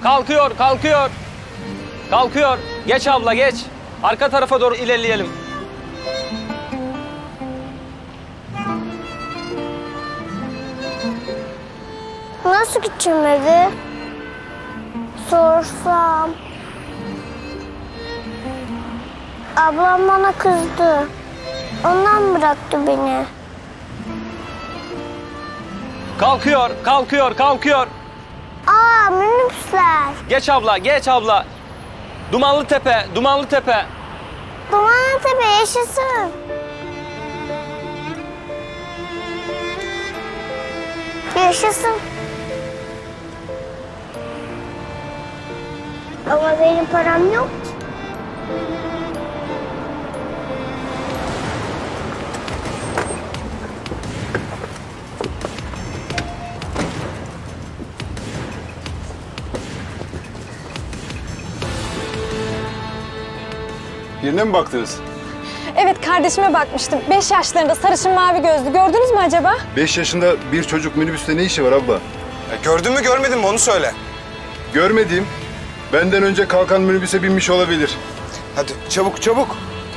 Kalkıyor, kalkıyor. Kalkıyor. Geç abla, geç. Arka tarafa doğru ilerleyelim. Nasıl küçülmedi? Sorsam. Ablam bana kızdı. Ondan bıraktı beni. Kalkıyor, kalkıyor, kalkıyor. Aa, minibüsler. Geç abla, geç abla. Dumanlı Tepe, Dumanlı Tepe. Dumanlı Tepe yaşasın. Yaşasın. Ama benim param yok ki. Birine mi baktınız? Evet, kardeşime bakmıştım. 5 yaşlarında, sarışın mavi gözlü. Gördünüz mü acaba? 5 yaşında bir çocuk minibüste ne işi var abla? Gördün mü görmedin mi onu söyle. Görmediğim, benden önce kalkan minibüse binmiş olabilir. Hadi çabuk çabuk.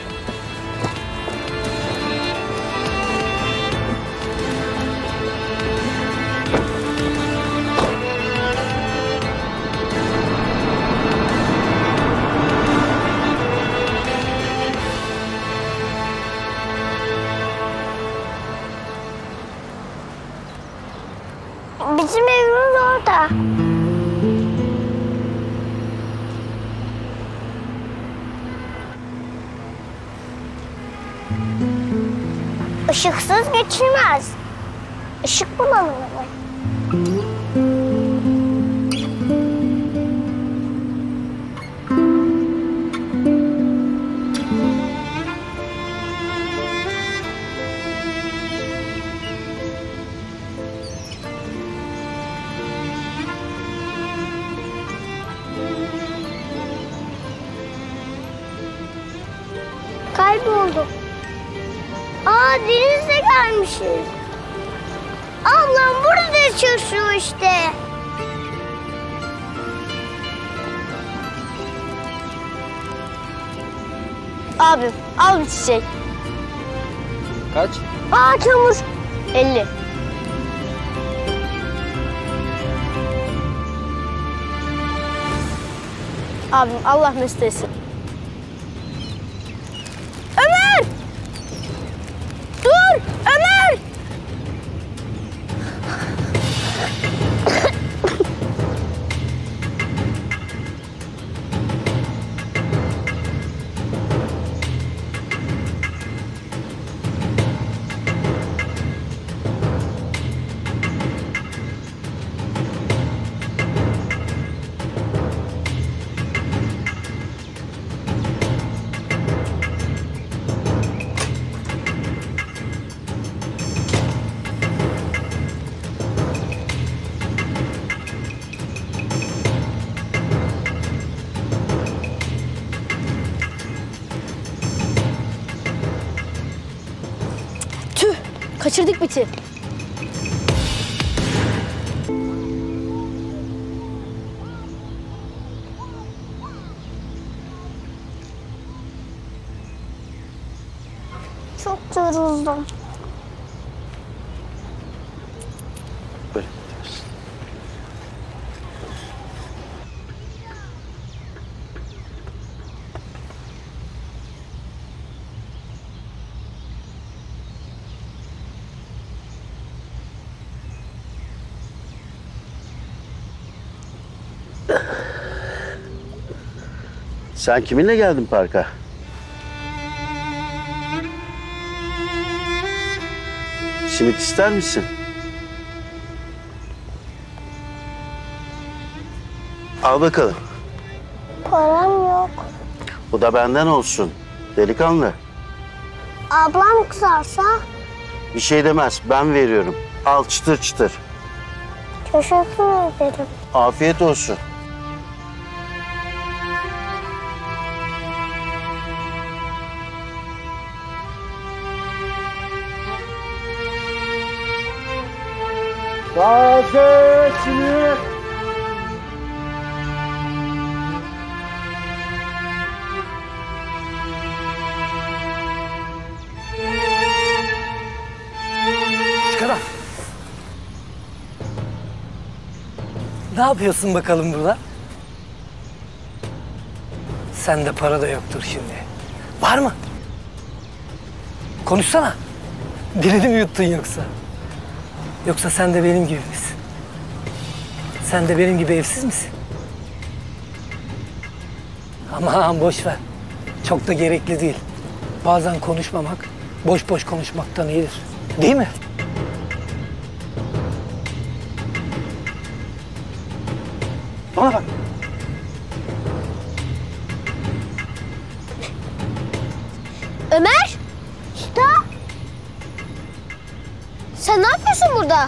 Bizim evimiz orada. Işıksız geçilmez. Işık bulalım hemen. Kaybolduk. Aa, denize gelmişiz. Ablam burada çalışıyor işte. Abim al bir çiçek. Kaç? Aa, çamur. 50. Abim Allah mesut etsin. Ömer! Dur! Ömer! Tüh, kaçırdık biti. Çok yoruldum. Böyle. Sen kiminle geldin parka? Simit ister misin? Al bakalım. Param yok. Bu da benden olsun. Delikanlı. Ablam kızarsa? Bir şey demez. Ben veriyorum. Al çıtır çıtır. Teşekkür ederim. Afiyet olsun. Taze simit. Ne yapıyorsun bakalım burada? Sende para da yoktur şimdi. Var mı? Konuşsana. Dilini mi yuttun yoksa? Yoksa sen de benim gibi misin? Sen de benim gibi evsiz misin? Aman boş ver. Çok da gerekli değil. Bazen konuşmamak, boş boş konuşmaktan iyidir. Değil mi? Bana bak. Ömer! İşte. Sen ne yapıyorsun burada?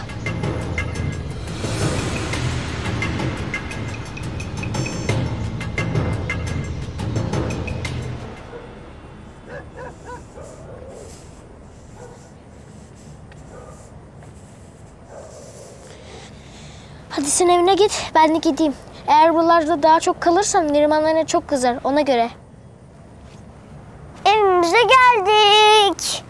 Hadi sen evine git, ben de gideyim. Eğer buralarda daha çok kalırsam Neriman anne çok kızar, ona göre. Evimize geldik.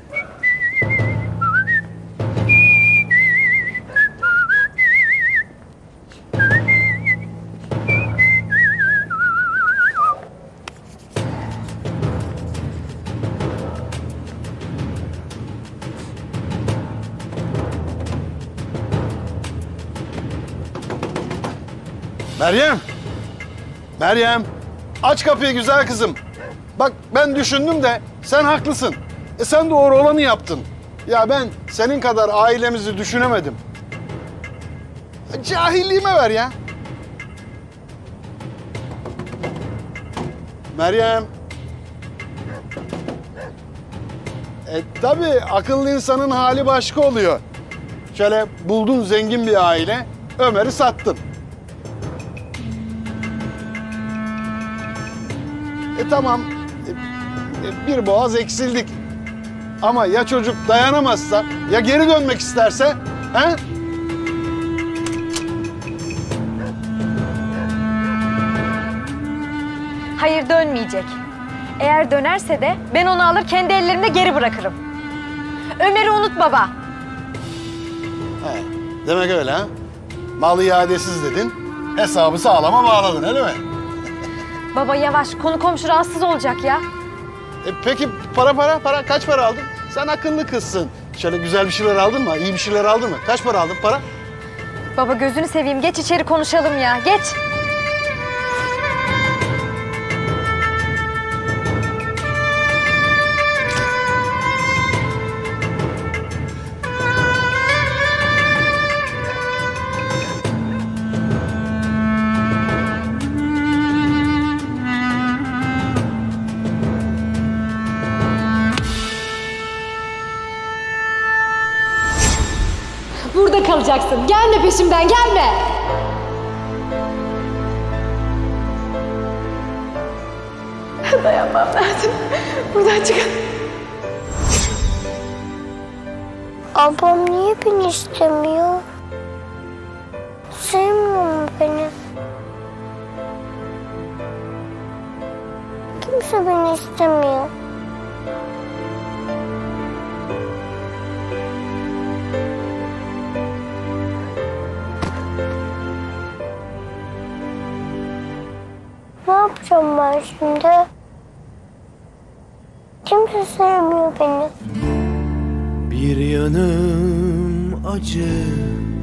Meryem! Meryem! Aç kapıyı güzel kızım. Bak ben düşündüm de sen haklısın. Sen doğru olanı yaptın. Ya ben senin kadar ailemizi düşünemedim. Cahilliğime ver ya. Meryem. Tabii akıllı insanın hali başka oluyor. Şöyle buldun zengin bir aile, Ömer'i sattın. Tamam, bir boğaz eksildik. Ama ya çocuk dayanamazsa, ya geri dönmek isterse, he? Hayır, dönmeyecek. Eğer dönerse de ben onu alır kendi ellerimle geri bırakırım. Ömer'i unut baba. He, demek öyle ha? Mal iadesiz dedin, hesabı sağlama bağladın öyle mi? Baba yavaş, konu komşu rahatsız olacak ya. Peki para kaç para aldın? Sen akıllı kızsın. Şöyle güzel bir şeyler aldın mı? İyi bir şeyler aldın mı? Kaç para aldın para? Baba gözünü seveyim, geç içeri konuşalım ya, geç. Burada kalacaksın. Gelme peşimden, gelme. Dayanmam lazım. Buradan çıkın. Ablam niye beni istemiyor? Sevmiyor mu beni? Kimse beni istemiyor. Ne yapacağım ben şimdi? Kimse sevmiyor beni. Bir yanım acı,